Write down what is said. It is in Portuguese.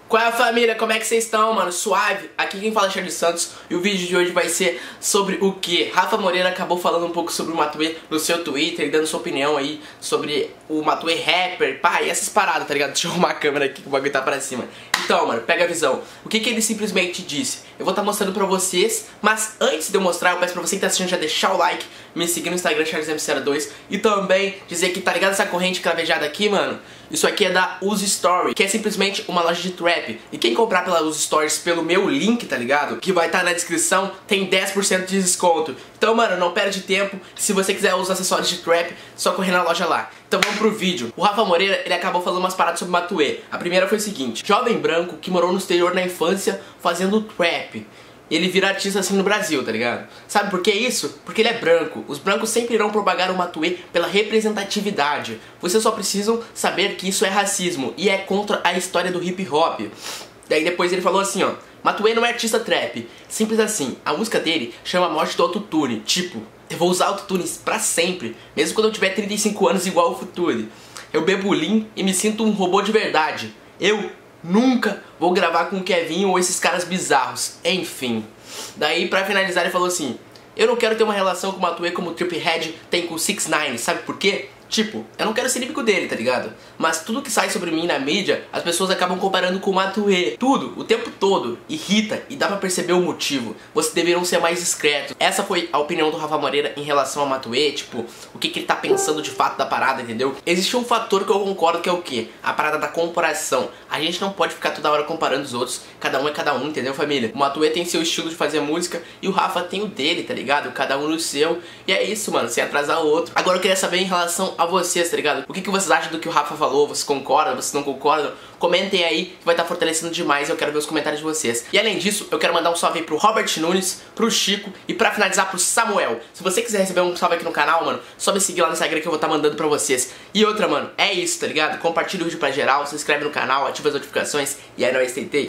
Qual é a família? Como é que vocês estão, mano? Suave? Aqui quem fala é Charles Santos e o vídeo de hoje vai ser sobre o que? Rafa Moreira acabou falando um pouco sobre o Matuê no seu Twitter, dando sua opinião aí sobre o Matuê rapper, pá, e essas paradas, tá ligado? Deixa eu arrumar a câmera aqui que o bagulho tá pra cima. Então, mano, pega a visão. O que ele simplesmente disse? Eu vou estar mostrando pra vocês, mas antes de eu mostrar, eu peço pra você que tá assistindo já deixar o like, me seguir no Instagram CharlesM02 e também dizer que tá ligado essa corrente cravejada aqui, mano? Isso aqui é da Use Story, que é simplesmente uma loja de trap. E quem comprar pela Use Stories pelo meu link, tá ligado? Que vai estar na descrição, tem 10% de desconto. Então, mano, não perde tempo. Se você quiser os acessórios de trap, só correr na loja lá. Então vamos pro vídeo. O Rafa Moreira, ele acabou falando umas paradas sobre Matuê. A primeira foi o seguinte: jovem branco que morou no exterior na infância fazendo trap. Ele vira artista assim no Brasil, tá ligado? Sabe por que isso? Porque ele é branco. Os brancos sempre irão propagar o Matuê pela representatividade. Vocês só precisam saber que isso é racismo e é contra a história do hip hop. Daí depois ele falou assim, ó: Matuê não é artista trap. Simples assim. A música dele chama Morte do Autotune. Tipo, eu vou usar autotune pra sempre, mesmo quando eu tiver 35 anos igual o Future. Eu bebo lean e me sinto um robô de verdade. Eu nunca vou gravar com o Kevin ou esses caras bizarros. Enfim. Daí, pra finalizar, ele falou assim: eu não quero ter uma relação com o Matuê como o Triphead tem com o 6ix9ine. Sabe por quê? Tipo, eu não quero ser inimigo dele, tá ligado? Mas tudo que sai sobre mim na mídia, as pessoas acabam comparando com o Matuê. Tudo, o tempo todo, irrita e dá pra perceber o motivo. Vocês deveriam ser mais discretos. Essa foi a opinião do Rafa Moreira em relação ao Matuê, tipo, o que ele tá pensando de fato da parada, entendeu? Existe um fator que eu concordo, que é o quê? A parada da comparação. A gente não pode ficar toda hora comparando os outros, cada um é cada um, entendeu, família? O Matuê tem seu estilo de fazer música e o Rafa tem o dele, tá ligado? Cada um no seu. E é isso, mano, sem atrasar o outro. Agora eu queria saber em relação a vocês, tá ligado? O que vocês acham do que o Rafa falou? Vocês concordam? Vocês não concordam? Comentem aí, que vai estar fortalecendo demais. Eu quero ver os comentários de vocês. E além disso, eu quero mandar um salve aí pro Robert Nunes, pro Chico e pra finalizar pro Samuel. Se você quiser receber um salve aqui no canal, mano, só me seguir lá no Instagram que eu vou estar mandando pra vocês. E outra, mano, é isso, tá ligado? Compartilha o vídeo pra geral, se inscreve no canal, ativa as notificações e é nóis, tentei.